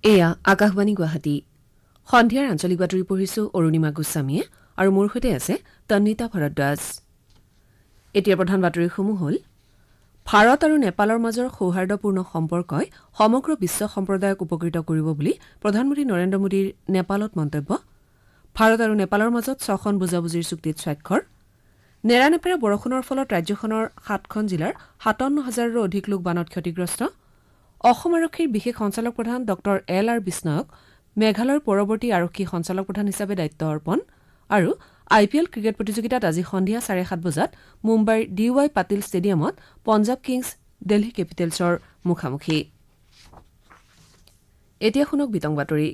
এয়া আকাশবাণী গুৱাহাটী সন্ধিয়াৰ আঞ্চলিক বাতৰি পঢ়িছো অৰুণিমা গোস্বামীয়ে আৰু মোৰ সৈতে আছে তন্নিতা ভৰদ্বাজ। এতিয়া প্ৰধান বাতৰিসমূহ হ'ল ভাৰত আৰু নেপালৰ মাজৰ সৌহাৰ্দ্যপূৰ্ণ সম্পৰ্কই সমগ্ৰ বিশ্ব সম্প্ৰদায়ক উপকৃত কৰিব বুলি প্ৰধানমন্ত্ৰী নৰেন্দ্ৰ মোদীৰ নেপালত মন্তব্য। ভাৰত আৰু নেপালৰ মাজত 6খন বুজাবুজিৰ চুক্তিত স্বাক্ষৰ। নেৰানেপেৰা বৰষুণৰ ফলত ৰাজ্যখনৰ 7খন জিলাৰ 57,000ৰো অধিক লোক বানত ক্ষতিগ্ৰস্ত। অসম আৰক্ষীৰ বিশেষ সঞ্চালক প্ৰধান ড এল.আৰ. বিষ্ণয়ক মেঘালয়ৰ পৰৱৰ্তী আৰক্ষী সঞ্চালক প্ৰধান হিচাপে দায়িত্ব অৰ্পণ। আৰু IPL ক্ৰিকেট প্ৰতিযোগিতাত আজি সন্ধিয়া 7:30 বজাত মুম্বাইৰ DY পাটিল ষ্টেডিয়ামত পঞ্জাৱ কিংছ দিল্লী কেপিটেলছৰ মুখামুখি। এতিয়া শুনক বিতং বাতৰি।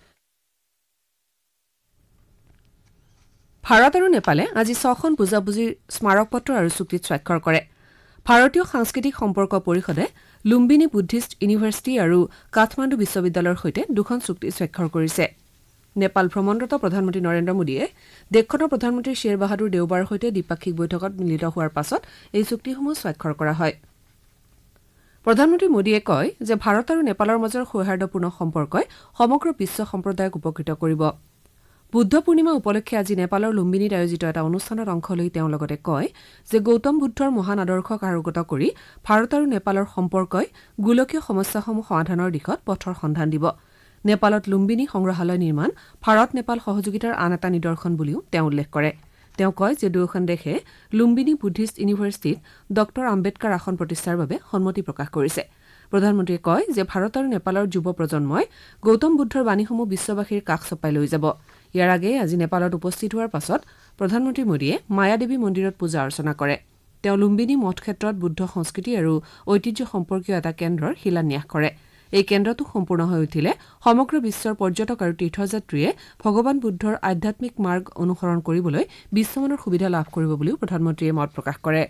ভাৰত আৰু নেপালে আজি 6খন বুজাবুজিৰ স্মাৰকপত্ৰ আৰু চুক্তিত স্বাক্ষৰ কৰে। ভাৰতীয় সাংস্কৃতিক সম্পৰ্ক পৰিষদে লুম্বিনী বুদ্ধিষ্ট ইউনিভাৰ্চিটি আৰু কাঠমাণ্ডু বিশ্ববিদ্যালয়ৰ সৈতে 2খন চুক্তি স্বাক্ষৰ কৰিছে। নেপাল ভ্ৰমণৰত প্ৰধানমন্ত্ৰী নৰেন্দ্ৰ মোদীয়ে দেশখনৰ প্ৰধানমন্ত্ৰী শ্বেৰ বাহাদুৰ দেওবাৰৰ সৈতে দ্বিপাক্ষিক বৈঠকত মিলিত হোৱাৰ পাছত এই চুক্তিসমূহ স্বাক্ষৰ কৰা হয়। প্ৰধানমন্ত্ৰী মোদীয়ে কয় যে ভাৰত আৰু নেপালৰ মাজৰ সৌহাৰ্দ্যপূৰ্ণ সম্পৰ্কই সমগ্ৰ বিশ্ব সম্প্ৰদায়ক উপকৃত কৰিব। বুদ্ধ পূৰ্ণিমা উপলক্ষে আজি নেপালৰ লুম্বিনীত আয়োজিত এটা অনুষ্ঠানত অংশ লৈ তেওঁ লগতে কয় যে গৌতম বুদ্ধৰ মহান আদৰ্শক আৰোগত কৰি ভাৰত আৰু নেপালৰ সম্পৰ্কই গোলকীয় সমস্যাসমূহ সমাধানৰ দিশত পথৰ সন্ধান দিব। নেপালত লুম্বিনী সংগ্ৰহালয় নিৰ্মাণ ভাৰত নেপাল সহযোগিতাৰ আন এটা নিদৰ্শন বুলিও তেওঁ উল্লেখ কৰে। তেওঁ কয় যে দুয়োখন দেশে লুম্বিনী বুদ্ধিষ্ট ইউনিভাৰ্চিটিত ড আম্বেদকাৰ আসন প্ৰতিষ্ঠাৰ বাবে সন্মতি প্ৰকাশ কৰিছে। প্ৰধানমন্ত্ৰীয়ে কয় যে ভাৰত আৰু নেপালৰ যুৱ প্ৰজন্মই গৌতম বুদ্ধৰ বাণীসমূহ বিশ্ববাসীৰ কাষ চপাই লৈ যাব। ইয়াৰ আগেয়ে আজি নেপালত উপস্থিত হোৱাৰ পাছত প্ৰধানমন্ত্ৰী মোদীয়ে মায়াদেৱী মন্দিৰত পূজা অৰ্চনা কৰে। তেওঁ লুম্বিনী মঠ ক্ষেত্ৰত বুদ্ধ সংস্কৃতি আৰু ঐতিহ্য সম্পৰ্কীয় এটা কেন্দ্ৰৰ শিলান্যাস কৰে। এই কেন্দ্ৰটো সম্পূৰ্ণ হৈ উঠিলে সমগ্ৰ বিশ্বৰ পৰ্যটক আৰু তীৰ্থযাত্ৰীয়ে ভগৱান বুদ্ধৰ আধ্যাত্মিক মাৰ্গ অনুসৰণ কৰিবলৈ বিশ্বমানৰ সুবিধা লাভ কৰিব বুলিও প্ৰধানমন্ত্ৰীয়ে মত প্ৰকাশ কৰে।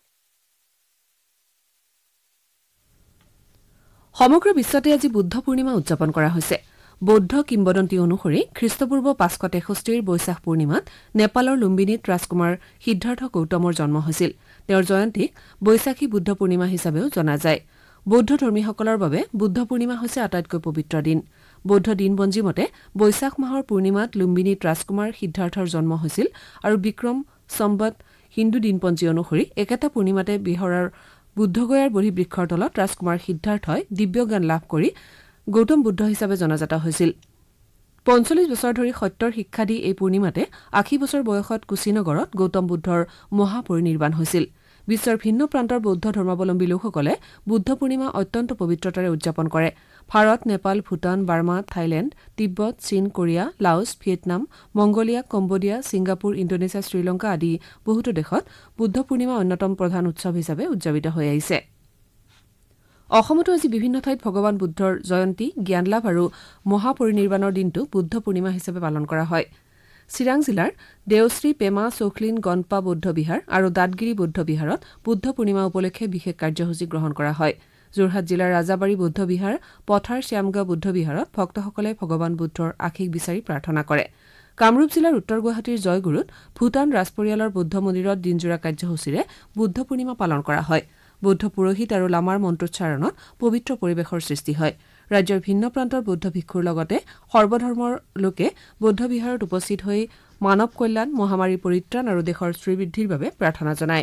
সমগ্ৰ বিশ্বতে আজি বুদ্ধ পূৰ্ণিমা উদযাপন কৰা হৈছে। বৌদ্ধ কিংবদন্তি অনুসৰি খ্ৰীষ্টপূৰ্ব 563 বৈশাখ পূৰ্ণিমাত নেপালৰ লুম্বিনীত ৰাজকুমাৰ সিদ্ধাৰ্থ গৌতমৰ জন্ম হৈছিল। তেওঁৰ জয়ন্তীক বৈশাখী বুদ্ধ পূৰ্ণিমা হিচাপেও জনা যায়। বৌদ্ধ ধৰ্মীসকলৰ বাবে বুদ্ধ পূৰ্ণিমা হৈছে আটাইতকৈ পবিত্ৰ দিন। বৌদ্ধ দিনপঞ্জী মতে বৈশাখ মাহৰ পূৰ্ণিমাত লুম্বিনীত ৰাজকুমাৰ সিদ্ধাৰ্থৰ জন্ম হৈছিল আৰু বিক্ৰম সম্বত হিন্দু দিনপঞ্জী অনুসৰি একেটা পূৰ্ণিমাতে বিহাৰৰ বুদ্ধগয়াৰ বোধি বৃক্ষৰ তলত ৰাজকুমাৰ সিদ্ধাৰ্থই দিব্য জ্ঞান লাভ কৰি গৌতম বুদ্ধ হিচাপে জনাজাত হৈছিল। 45 বছৰ ধৰি সত্যৰ শিক্ষা দি এই পূৰ্ণিমাতে 80 বছৰ বয়সত কুশীনগৰত গৌতম বুদ্ধৰ মহাপৰিনিৰ্বাণ হৈছিল। বিশ্বৰ ভিন্ন প্ৰান্তৰ বৌদ্ধ ধৰ্মাৱলম্বী লোকসকলে বুদ্ধ পূৰ্ণিমা অত্যন্ত পবিত্ৰতাৰে উদযাপন কৰে। Bharat, Nepal, Bhutan, Burma, Thailand, Tibet, চীন, Korea, Laos, Vietnam, Mongolia, Cambodia, Singapore, Indonesia, Sri Lanka আদি বহুতো দেশত বুদ্ধ পূৰ্ণিমা অন্যতম প্ৰধান উৎসৱ হিচাপে উদযাপিত হৈ আহিছে। অসমতো আজি বিভিন্ন ঠাইত ভগৱান বুদ্ধৰ জয়ন্তী, জ্ঞানলাভ আৰু মহাপৰিনিৰ্বাণৰ দিনটো বুদ্ধ পূৰ্ণিমা হিচাপে পালন কৰা হয়। চিৰাং জিলাৰ দেওশ্ৰী, পেমা, চৌখলিন, গনপা বৌদ্ধ বিহাৰ আৰু দাঁতগিৰি বৌদ্ধ বিহাৰত বুদ্ধ পূৰ্ণিমা উপলক্ষে বিশেষ কাৰ্যসূচী গ্ৰহণ কৰা হয়। যোৰহাট জিলাৰ ৰাজাবাৰী বৌদ্ধ বিহাৰ, পথাৰ শ্যামগাঁও বৌদ্ধ বিহাৰত ভক্তসকলে ভগৱান বুদ্ধৰ আশীষ বিচাৰি প্ৰাৰ্থনা কৰে। কামৰূপ জিলাৰ উত্তৰ গুৱাহাটীৰ জয়গুৰুত ভূটান ৰাজপৰিয়ালৰ বৌদ্ধ মন্দিৰত দিনজোৰা কাৰ্যসূচীৰে বুদ্ধ পূৰ্ণিমা পালন কৰা হয়। বৌদ্ধ পুৰোহিত আৰু লামাৰ মন্ত্ৰোচ্চাৰণত পবিত্ৰ পৰিৱেশৰ সৃষ্টি হয়। ৰাজ্যৰ ভিন্ন প্ৰান্তৰ বৌদ্ধ ভিক্ষুৰ লগতে সৰ্বধৰ্মৰ লোকে বৌদ্ধ বিহাৰত উপস্থিত হৈ মানৱ কল্যাণ, মহামাৰীৰ পৰিত্ৰাণ আৰু দেশৰ শ্ৰীবৃদ্ধিৰ বাবে প্ৰাৰ্থনা জনায়।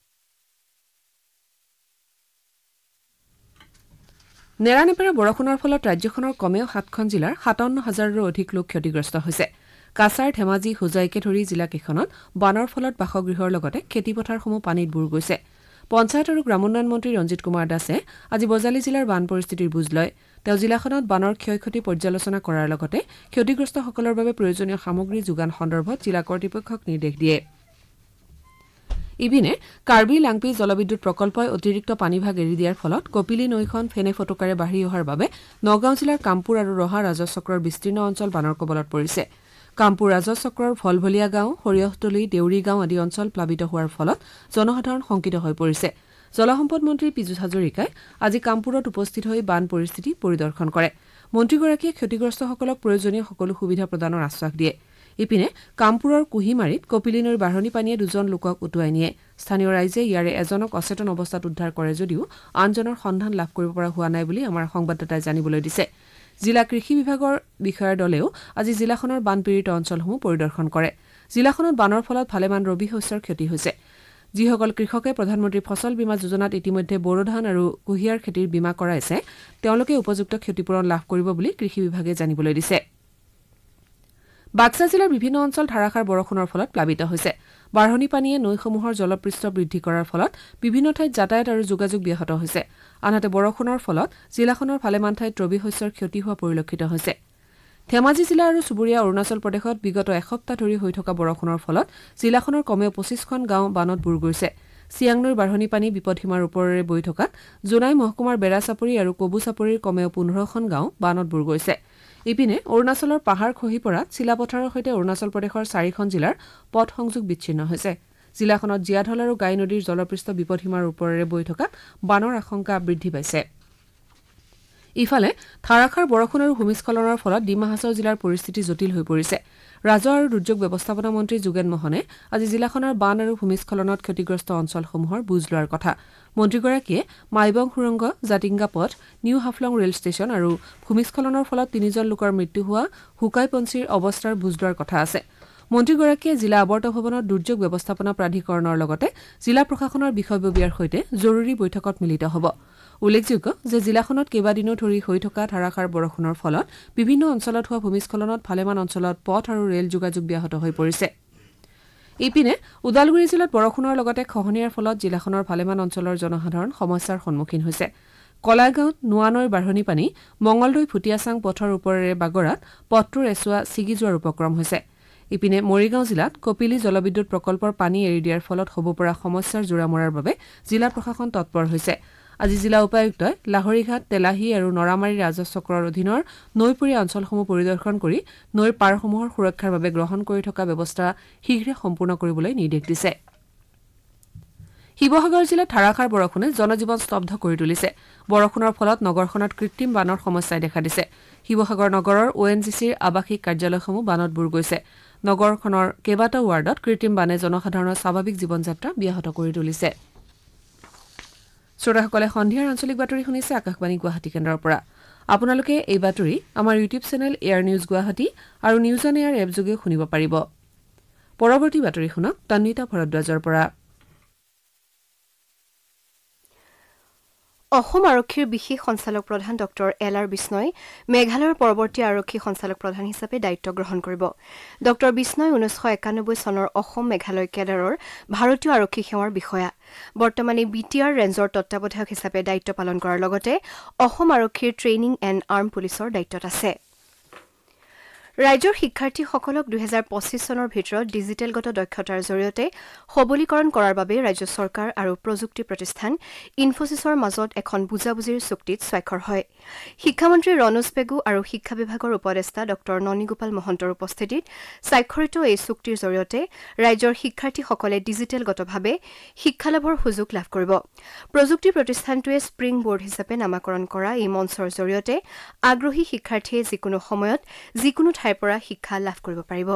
নেৰানেপেৰা বৰষুণৰ ফলত ৰাজ্যখনৰ কমেও 7খন জিলাৰ 57,000ৰো অধিক লোক ক্ষতিগ্ৰস্ত হৈছে। কাছাৰ, ধেমাজি, হোজাইকে ধৰি জিলাকেইখনত বানৰ ফলত বাসগৃহৰ লগতে খেতিপথাৰসমূহ পানীত বুৰ গৈছে। পঞ্চায়ত আৰু গ্ৰামোন্নয়ন মন্ত্ৰী ৰঞ্জিত কুমাৰ দাসে আজি বজালী জিলাৰ বান পৰিস্থিতিৰ বুজ লয়। তেওঁ জিলাখনত বানৰ ক্ষয় ক্ষতি পৰ্যালোচনা কৰাৰ লগতে ক্ষতিগ্ৰস্তসকলৰ বাবে প্ৰয়োজনীয় সামগ্ৰী যোগান সন্দৰ্ভত জিলা কৰ্তৃপক্ষক নিৰ্দেশ দিয়ে। ইপিনে কাৰ্বি লাংপি জলবিদ্যুৎ প্ৰকল্পই অতিৰিক্ত পানীভাগ এৰি দিয়াৰ ফলত কপিলী নৈখন ফেনে ফটকাৰে বাঢ়ি অহাৰ বাবে নগাঁও জিলাৰ কামপুৰ আৰু ৰহা ৰাজহ চক্ৰৰ বিস্তীৰ্ণ অঞ্চল বানৰ কবলত পৰিছে। কামপুৰ ৰাজহ চক্ৰৰ ভলভলীয়া গাঁও, সৰিয়হতলী, দেউৰী গাঁও আদি অঞ্চল প্লাবিত হোৱাৰ ফলত জনসাধাৰণ শংকিত হৈ পৰিছে। জলসম্পদ মন্ত্ৰী পীযুষ হাজৰিকাই আজি কামপুৰত উপস্থিত হৈ বান পৰিস্থিতি পৰিদৰ্শন কৰে। মন্ত্ৰীগৰাকীয়ে ক্ষতিগ্ৰস্তসকলক প্ৰয়োজনীয় সকলো সুবিধা প্ৰদানৰ আশ্বাস দিয়ে। ইপিনে কামপুৰৰ কুহিমাৰীত কপিলী নৈৰ বাঢ়নী পানীয়ে 2জন লোকক উটুৱাই নিয়ে। স্থানীয় ৰাইজে ইয়াৰে এজনক অচেতন অৱস্থাত উদ্ধাৰ কৰে যদিও আনজনৰ সন্ধান লাভ কৰিব পৰা হোৱা নাই বুলি আমাৰ সংবাদদাতাই জানিবলৈ দিছে। জিলা কৃষি বিভাগৰ বিষয়াৰ দলেও আজি জিলাখনৰ বানপীড়িত অঞ্চলসমূহ পৰিদৰ্শন কৰে জিলাখনত বানৰ ফলত ভালেমান ৰবি শস্যৰ ক্ষতি হৈছে যিসকল কৃষকে প্ৰধানমন্ত্ৰী ফচল বীমা যোজনাত ইতিমধ্যে বড়ো ধান আৰু কুঁহিয়াৰ খেতিৰ বীমা কৰাইছে তেওঁলোকে উপযুক্ত ক্ষতিপূৰণ লাভ কৰিব বুলি কৃষি বিভাগে জানিবলৈ দিছে বাক্সা জিলাৰ বিভিন্ন অঞ্চল ধাৰাসাৰ বৰষুণৰ ফলত প্লাবিত হৈছে বাঢ়নী পানীয়ে নৈসমূহৰ জলপৃষ্ঠ বৃদ্ধি কৰাৰ ফলত বিভিন্ন ঠাইত যাতায়াত আৰু যোগাযোগ ব্যাহত হৈছে আনহাতে বৰষুণৰ ফলত জিলাখনৰ ভালেমান ঠাইত ৰবি শস্যৰ ক্ষতি হোৱা পৰিলক্ষিত হৈছে ধেমাজি জিলা আৰু চুবুৰীয়া অৰুণাচল প্ৰদেশত বিগত এসপ্তাহ ধৰি হৈ থকা বৰষুণৰ ফলত জিলাখনৰ কমেও 25খন গাঁও বানত বুৰ গৈছে চিয়াং নৈৰ বাঢ়নী পানী বিপদসীমাৰ ওপৰেৰে বৈ থকাত জোনাই মহকুমাৰ বেৰাচাপৰি আৰু কবু চাপৰিৰ কমেও 15খন গাঁও বানত বুৰ গৈছে ইপিনে অৰুণাচলৰ পাহাৰ খহি পৰাত চিলাপথাৰৰ সৈতে অৰুণাচল প্ৰদেশৰ 4খন জিলাৰ পথ সংযোগ বিচ্ছিন্ন হৈছে জিলাখনত জিয়াধল আৰু গাই নদীৰ জলপৃষ্ঠ বিপদসীমাৰ ওপৰেৰে বৈ থকাত বানৰ আশংকা বৃদ্ধি পাইছে ইফালে ধাৰাসাৰ বৰষুণ আৰু ভূমিস্খলনৰ ফলত ডিমা হাছাও জিলাৰ পৰিস্থিতি জটিল হৈ পৰিছে ৰাজহ আৰু দুৰ্যোগ ব্যৱস্থাপনা মন্ত্ৰী যোগেন মোহনে আজি জিলাখনৰ বান আৰু ভূমিস্খলনত ক্ষতিগ্ৰস্ত অঞ্চলসমূহৰ বুজ লোৱাৰ কথা মন্ত্ৰীগৰাকীয়ে মাইবং সুৰংগ জাতিংগা পথ নিউ হাফলং ৰেল ষ্টেচন আৰু ভূমিস্খলনৰ ফলত 3জন লোকৰ মৃত্যু হোৱা হুকাইপঞ্চীৰ অৱস্থাৰ বুজ লোৱাৰ কথা আছে মন্ত্ৰীগৰাকীয়ে জিলা আৱৰ্ত ভৱনত দুৰ্যোগ ব্যৱস্থাপনা প্ৰাধিকৰণৰ লগতে জিলা প্ৰশাসনৰ বিষয়ববীয়াৰ সৈতে জৰুৰী বৈঠকত মিলিত হ'ব উল্লেখযোগ্য যে জিলাখনত কেইবাদিনো ধৰি হৈ থকা ধাৰাসাৰ বৰষুণৰ ফলত বিভিন্ন অঞ্চলত হোৱা ভূমিস্খলনত ভালেমান অঞ্চলত পথ আৰু ৰেল যোগাযোগ ব্যাহত হৈ পৰিছে ইপিনে উদালগুৰি জিলাত বৰষুণৰ লগতে খহনীয়াৰ ফলত জিলাখনৰ ভালেমান অঞ্চলৰ জনসাধাৰণ সমস্যাৰ সন্মুখীন হৈছে কলাইগাঁৱত নোৱানৈৰ বাঢ়নী পানী মঙলদৈ ফুটিয়াচাং পথৰ ওপৰেৰে বাগৰাত পথটোৰ এচুৱা ছিগি যোৱাৰ উপক্ৰম হৈছে ইপিনে মৰিগাঁও জিলাত কপিলী জলবিদ্যুৎ প্ৰকল্পৰ পানী এৰি দিয়াৰ ফলত হ'ব পৰা সমস্যাৰ জোৰা মৰাৰ বাবে জিলা প্ৰশাসন তৎপৰ হৈছে আজি জিলা উপায়ুক্তই লাহৰীঘাট তেলাহী আৰু নৰামাৰী ৰাজহ চক্ৰৰ অধীনৰ নৈপৰীয়া অঞ্চলসমূহ পৰিদৰ্শন কৰি নৈৰ পাৰসমূহৰ সুৰক্ষাৰ বাবে গ্ৰহণ কৰি থকা ব্যৱস্থা শীঘ্ৰে সম্পূৰ্ণ কৰিবলৈ নিৰ্দেশ দিছে শিৱসাগৰ জিলাত ধাৰাসাৰ বৰষুণে জনজীৱন স্তব্ধ কৰি তুলিছে বৰষুণৰ ফলত নগৰখনত কৃত্ৰিম বানৰ সমস্যাই দেখা দিছে শিৱসাগৰ নগৰৰ ONGCৰ আৱাসিক কাৰ্যালয়সমূহ বানত বুৰ গৈছে নগৰখনৰ কেইবাটাও ৱাৰ্ডত কৃত্ৰিম বানে জনসাধাৰণৰ স্বাভাৱিক জীৱন যাত্ৰা ব্যাহত কৰি তুলিছে শ্ৰোতাসকলে সন্ধিয়াৰ আঞ্চলিক বাতৰি শুনিছে আকাশবাণী গুৱাহাটী কেন্দ্ৰৰ পৰা আপোনালোকে এই বাতৰি আমাৰ YouTube channel air news Guwahati আৰু নিউজ অন এয়াৰ এপ যোগে শুনিব পাৰিব পৰৱৰ্তী বাতৰি শুনক তন্বিতা ভৰদ্বাজৰ পৰা অসম আৰক্ষীৰ বিশেষ সঞ্চালক প্ৰধান ডক্টৰ এল.আৰ. বিষ্ণই মেঘালয়ৰ পৰৱৰ্তী আৰক্ষী সঞ্চালক প্ৰধান হিচাপে দায়িত্ব গ্ৰহণ কৰিব ডক্টৰ বিষ্ণই 1991 চনৰ অসম মেঘালয় কেডাৰৰ ভাৰতীয় আৰক্ষী সেৱাৰ বিষয়া বৰ্তমানে BTR ৰেঞ্জৰ তত্ত্বাৱধায়ক হিচাপে দায়িত্ব পালন কৰাৰ লগতে অসম আৰক্ষীৰ ট্ৰেইনিং এণ্ড আৰ্ম পুলিচৰ দায়িত্বত আছে ৰাজ্যৰ শিক্ষাৰ্থীসকলক 2025 চনৰ ভিতৰত ডিজিটেলগত দক্ষতাৰ জৰিয়তে সবলীকৰণ কৰাৰ বাবে ৰাজ্য চৰকাৰ আৰু প্ৰযুক্তি প্ৰতিষ্ঠান ইনফোচিছৰ মাজত এখন বুজাবুজিৰ চুক্তিত স্বাক্ষৰ হয় শিক্ষামন্ত্ৰী ৰনোজ পেগু আৰু শিক্ষা বিভাগৰ উপদেষ্টা ডক্টৰ ননীগোপাল মহন্তৰ উপস্থিতিত স্বাক্ষৰিত এই চুক্তিৰ জৰিয়তে ৰাজ্যৰ শিক্ষাৰ্থীসকলে ডিজিটেলগতভাৱে শিক্ষা লাভৰ সুযোগ লাভ কৰিব প্ৰযুক্তি প্ৰতিষ্ঠানটোৱে স্প্ৰিং বোৰ্ড হিচাপে নামাকৰণ কৰা এই মঞ্চৰ জৰিয়তে আগ্ৰহী শিক্ষাৰ্থীয়ে যিকোনো সময়ত যিকোনো ঠাইৰ পৰা শিক্ষা লাভ কৰিব পাৰিব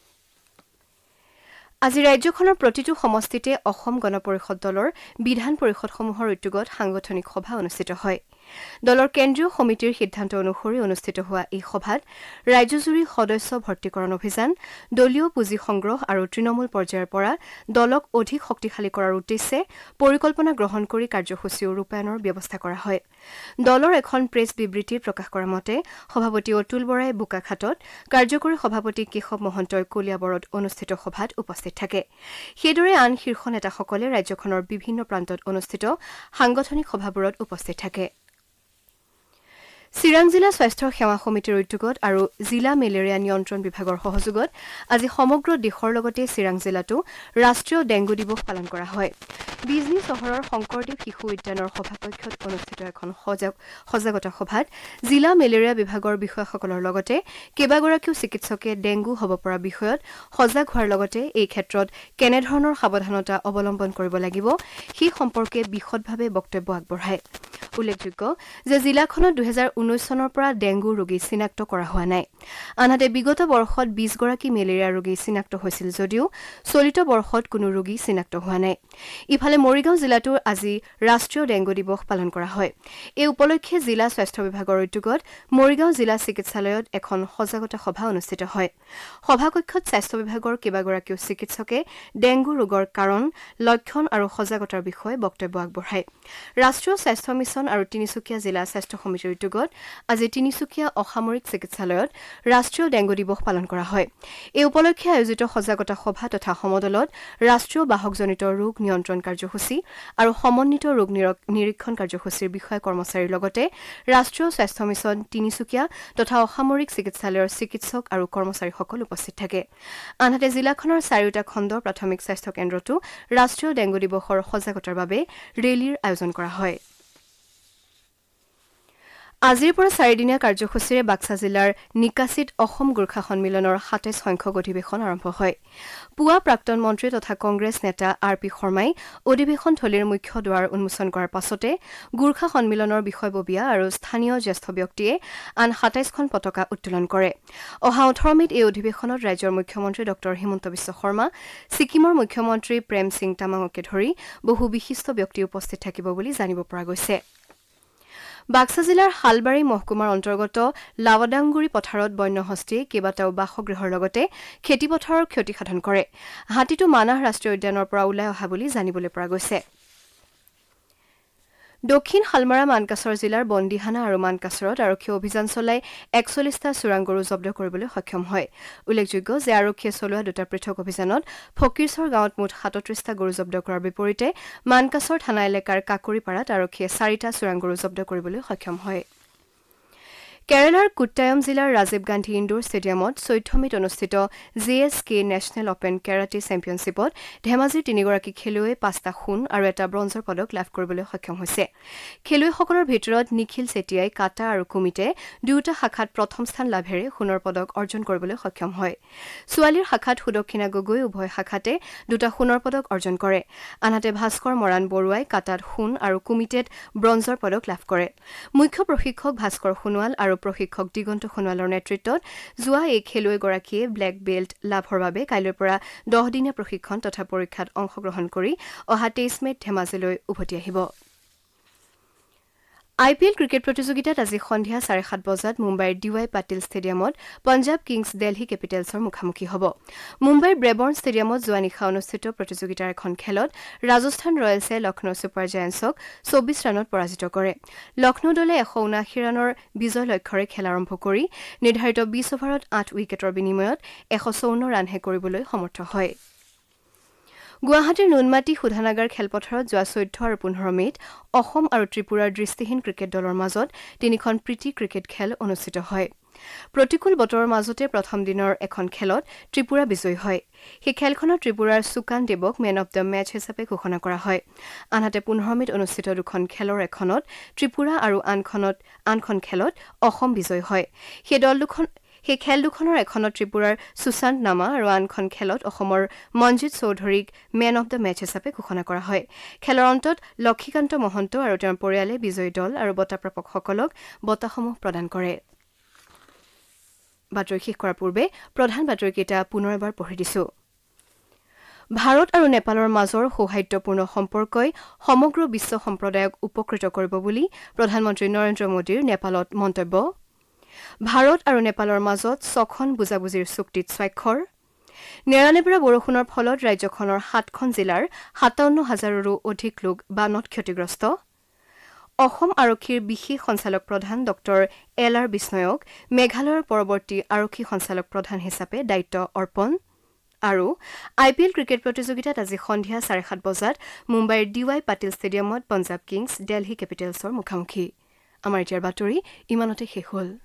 আজি ৰাজ্যখনৰ প্ৰতিটো সমষ্টিতে অসম গণ পৰিষদ দলৰ বিধান পৰিষদসমূহৰ উদ্যোগত সাংগঠনিক সভা অনুষ্ঠিত হয় দলৰ কেন্দ্ৰীয় সমিতিৰ সিদ্ধান্ত অনুসৰি অনুষ্ঠিত হোৱা এই সভাত ৰাজ্যজুৰি সদস্য ভৰ্তিকৰণ অভিযান দলীয় পুঁজি সংগ্ৰহ আৰু তৃণমূল পৰ্যায়ৰ পৰা দলক অধিক শক্তিশালী কৰাৰ উদ্দেশ্যে পৰিকল্পনা গ্ৰহণ কৰি কাৰ্যসূচী ৰূপায়ণৰ ব্যৱস্থা কৰা হয় দলৰ এখন প্ৰেছ বিবৃতিত প্ৰকাশ কৰা মতে সভাপতি অতুল বৰাই বোকাখাটত কাৰ্যকৰী সভাপতি কেশৱ মহন্তই কলিয়াবৰত অনুষ্ঠিত সভাত উপস্থিত থাকে সেইদৰে আন শীৰ্ষ নেতাসকলে ৰাজ্যখনৰ বিভিন্ন প্ৰান্তত অনুষ্ঠিত সাংগঠনিক সভাবোৰত উপস্থিত থাকে চিৰাং জিলা স্বাস্থ্য সেৱা সমিতিৰ উদ্যোগত আৰু জিলা মেলেৰিয়া নিয়ন্ত্ৰণ বিভাগৰ সহযোগত আজি সমগ্ৰ দেশৰ লগতে চিৰাং জিলাতো ৰাষ্ট্ৰীয় ডেংগু দিৱস পালন কৰা হয় বিজনী চহৰৰ শংকৰদেৱ শিশু উদ্যানৰ সভাকক্ষত অনুষ্ঠিত এখন সজাগতা সভাত জিলা মেলেৰিয়া বিভাগৰ বিষয়াসকলৰ লগতে কেইবাগৰাকীও চিকিৎসকে ডেংগু হ'ব পৰা বিষয়ত সজাগ হোৱাৰ লগতে এই ক্ষেত্ৰত কেনেধৰণৰ সাৱধানতা অৱলম্বন কৰিব লাগিব সেই সম্পৰ্কে বিশদভাৱে বক্তব্য আগবঢ়ায় উল্লেখযোগ্য যে জিলাখনত 2019 2019 চনৰ পৰা ডেংগু ৰোগী চিনাক্ত কৰা হোৱা নাই। আনহাতে বিগত বৰ্ষত 20 গৰাকী মেলেৰিয়া ৰোগী চিনাক্ত হৈছিল যদিও চলিত বৰ্ষত কোনো ৰোগী চিনাক্ত হোৱা নাই। ইফালে মৰিগাঁও জিলাতো আজি ৰাষ্ট্ৰীয় ডেংগু দিৱস পালন কৰা হয়। এই উপলক্ষে জিলা স্বাস্থ্য বিভাগৰ উদ্যোগত মৰিগাঁও জিলা চিকিৎসালয়ত এখন সজাগতা সভা অনুষ্ঠিত হয়। সভাকক্ষত স্বাস্থ্য বিভাগৰ কেইবাগৰাকীও চিকিৎসকে ডেংগু ৰোগৰ কাৰণ, লক্ষণ আৰু সজাগতাৰ বিষয়ে বক্তব্য আগবঢ়ায়। ৰাষ্ট্ৰীয় স্বাস্থ্য মিছন আৰু তিনিচুকীয়া জিলা স্বাস্থ্য সমিতিৰ উদ্যোগত আজি তিনিচুকীয়া অসামৰিক চিকিৎসালয়ত ৰাষ্ট্ৰীয় ডেংগু দিৱস পালন কৰা হয়। এই উপলক্ষে আয়োজিত সজাগতা সভা তথা সমদলত ৰাষ্ট্ৰীয় বাহকজনিত ৰোগ নিয়ন্ত্ৰণ কাৰ্যসূচী আৰু সমন্বিত ৰোগ নিৰীক্ষণ কাৰ্যসূচীৰ বিষয়া কৰ্মচাৰীৰ লগতে ৰাষ্ট্ৰীয় স্বাস্থ্য মিছন তিনিচুকীয়া তথা অসামৰিক চিকিৎসালয়ৰ চিকিৎসক আৰু কৰ্মচাৰীসকল উপস্থিত থাকে। আনহাতে জিলাখনৰ 4টা খণ্ডৰ প্ৰাথমিক স্বাস্থ্য কেন্দ্ৰতো ৰাষ্ট্ৰীয় ডেংগু দিৱসৰ সজাগতাৰ বাবে ৰেলীৰ আয়োজন কৰা হয়। আজিৰ পৰা 4দিনীয়া কাৰ্যসূচীৰে বাক্সা জিলাৰ নিকাছিত অসম গোৰ্খা সন্মিলনৰ 27 সংখ্যক অধিৱেশন আৰম্ভ হয়। পুৱা প্ৰাক্তন মন্ত্ৰী তথা কংগ্ৰেছ নেতা আৰ পি শৰ্মাই অধিৱেশনথলীৰ মুখ্য দুৱাৰ উন্মোচন কৰাৰ পাছতে গোৰ্খা সন্মিলনৰ বিষয়ববীয়া আৰু স্থানীয় জ্যেষ্ঠ ব্যক্তিয়ে আন 27খন পতাকা উত্তোলন কৰে। অহা 18 মেত এই অধিৱেশনত ৰাজ্যৰ মুখ্যমন্ত্ৰী ড হিমন্ত বিশ্ব শৰ্মা, ছিকিমৰ মুখ্যমন্ত্ৰী প্ৰেম সিং তামাঙকে ধৰি বহু বিশিষ্ট ব্যক্তি উপস্থিত থাকিব বুলি জানিব পৰা গৈছে। বাক্সা জিলাৰ হালবাৰী মহকুমাৰ অন্তৰ্গত লাৱাডাংগুৰি পথাৰত বন্যহস্তীয়ে কেইবাটাও বাসগৃহৰ লগতে খেতিপথাৰৰ ক্ষতিসাধন কৰে। হাতীটো মানাহ ৰাষ্ট্ৰীয় উদ্যানৰ পৰা ওলাই অহা বুলি জানিবলৈ পৰা গৈছে। দক্ষিণ শালমাৰা মানকাছৰ জিলাৰ বন্দিহানা আৰু মানকাছৰত আৰক্ষীয়ে অভিযান চলাই 41টা চোৰাং গৰু জব্দ কৰিবলৈ সক্ষম হয়। উল্লেখযোগ্য যে আৰক্ষীয়ে চলোৱা 2টা পৃথক অভিযানত ফকীৰচৰ গাঁৱত মুঠ 37টা গৰু জব্দ কৰাৰ বিপৰীতে মানকাছৰ থানা এলেকাৰ কাকৰিপাৰাত আৰক্ষীয়ে 4টা চোৰাং গৰু জব্দ কৰিবলৈ সক্ষম হয়। কেৰালাৰ কোট্টায়ম জিলাৰ ৰাজীৱ গান্ধী ইণ্ডোৰ ষ্টেডিয়ামত 14 মেত অনুষ্ঠিত JSK নেশ্যনেল অপেন কেৰাটে চেম্পিয়নশ্বিপত ধেমাজিৰ 3গৰাকী খেলুৱৈয়ে 5টা সোণ আৰু 1টা ব্ৰঞ্জৰ পদক লাভ কৰিবলৈ সক্ষম হৈছে। খেলুৱৈসকলৰ ভিতৰত নিখিল চেতিয়াই কাটা আৰু কুমিতে 2টা শাখাত প্ৰথম স্থান লাভেৰে সোণৰ পদক অৰ্জন কৰিবলৈ সক্ষম হয়। ছোৱালীৰ শাখাত সুদক্ষিণা গগৈ উভয় শাখাতে 2টা সোণৰ পদক অৰ্জন কৰে। আনহাতে ভাস্কৰ মৰাণ বৰুৱাই কাটাত সোণ আৰু কুমিতেত ব্ৰঞ্জৰ পদক লাভ কৰে। মুখ্য প্ৰশিক্ষক ভাস্কৰ সোণোৱাল আৰু প্ৰশিক্ষক দিগন্ত সোণোৱালৰ নেতৃত্বত যোৱা এই খেলুৱৈগৰাকীয়ে ব্লেক বেল্ট লাভৰ বাবে কাইলৈৰ পৰা 10দিনীয়া প্ৰশিক্ষণ তথা পৰীক্ষাত অংশগ্ৰহণ কৰি অহা 23 মেত ধেমাজিলৈ উভতি আহিব। IPL ক্ৰিকেট প্ৰতিযোগিতাত আজি সন্ধিয়া 7:30 বজাত মুম্বাইৰ DY পাটিল ষ্টেডিয়ামত পঞ্জাৱ কিংছ দিল্লী কেপিটেলছৰ মুখামুখি হ'ব। মুম্বাইৰ ব্ৰেবৰ্ণ ষ্টেডিয়ামত যোৱা নিশা অনুষ্ঠিত প্ৰতিযোগিতাৰ এখন খেলত ৰাজস্থান ৰয়েলছে লক্ষ্ণৌ ছুপাৰ জায়াণ্টছক 24 ৰানত পৰাজিত কৰে। লক্ষ্ণৌ দলে 179 ৰানৰ বিজয় লক্ষ্যৰে খেল আৰম্ভ কৰি নিৰ্ধাৰিত 20 অভাৰত 8 উইকেটৰ বিনিময়ত 154 ৰানহে কৰিবলৈ সমৰ্থ হয়। গুৱাহাটীৰ নুনমাটি শোধানাগাৰ খেলপথাৰত যোৱা 14 আৰু 15 মেত অসম আৰু ত্ৰিপুৰাৰ দৃষ্টিহীন ক্ৰিকেট দলৰ মাজত 3খন প্ৰীতি ক্ৰিকেট খেল অনুষ্ঠিত হয়। প্ৰতিকূল বতৰৰ মাজতে প্ৰথম দিনৰ এখন খেলত ত্ৰিপুৰা বিজয়ী হয়। সেই খেলখনত ত্ৰিপুৰাৰ সুকান দেৱক মেন অব দ্য মেচ হিচাপে ঘোষণা কৰা হয়। আনহাতে 15 মেত অনুষ্ঠিত 2খন খেলৰ এখনত ত্ৰিপুৰা আৰু আনখন খেলত অসম বিজয়ী হয়। সেই খেল দুখনৰ এখনত ত্ৰিপুৰাৰ সুশান্ত নামা আৰু আনখন খেলত অসমৰ মনজিৎ চৌধুৰীক মেন অব দ্য মেচ হিচাপে ঘোষণা কৰা হয়। খেলৰ অন্তত লক্ষীকান্ত মহন্ত আৰু তেওঁৰ পৰিয়ালে বিজয়ী দল আৰু বঁটাপ্ৰাপকসকলক বঁটাসমূহ প্ৰদান কৰে। বাতৰি শেষ কৰাৰ পূৰ্বে প্ৰধান বাতৰিকেইটা পুনৰ এবাৰ পঢ়ি দিছো। ভাৰত আৰু নেপালৰ মাজৰ সৌহাৰ্দ্যপূৰ্ণ সম্পৰ্কই সমগ্ৰ বিশ্ব সম্প্ৰদায়ক উপকৃত কৰিব বুলি প্ৰধানমন্ত্ৰী নৰেন্দ্ৰ মোদীৰ নেপালত মন্তব্য। ভাৰত আৰু নেপালৰ মাজত 6খন বুজাবুজিৰ চুক্তিত স্বাক্ষৰ। নেৰানেপেৰা বৰষুণৰ ফলত ৰাজ্যখনৰ 7খন জিলাৰ 57,000ৰো অধিক লোক বানত ক্ষতিগ্ৰস্ত। অসম আৰক্ষীৰ বিশেষ সঞ্চালক প্ৰধান ড LR বিষ্ণয়ক মেঘালয়ৰ পৰৱৰ্তী আৰক্ষী সঞ্চালক প্ৰধান হিচাপে দায়িত্ব অৰ্পণ। আৰু IPL ক্ৰিকেট প্ৰতিযোগিতাত আজি সন্ধিয়া 7:30 বজাত মুম্বাইৰ DY পাটিল ষ্টেডিয়ামত পঞ্জাৱ কিংছ দিল্লী কেপিটেলছৰ মুখামুখি। আমাৰ এতিয়াৰ বাতৰি ইমানতে শেষ হ'ল।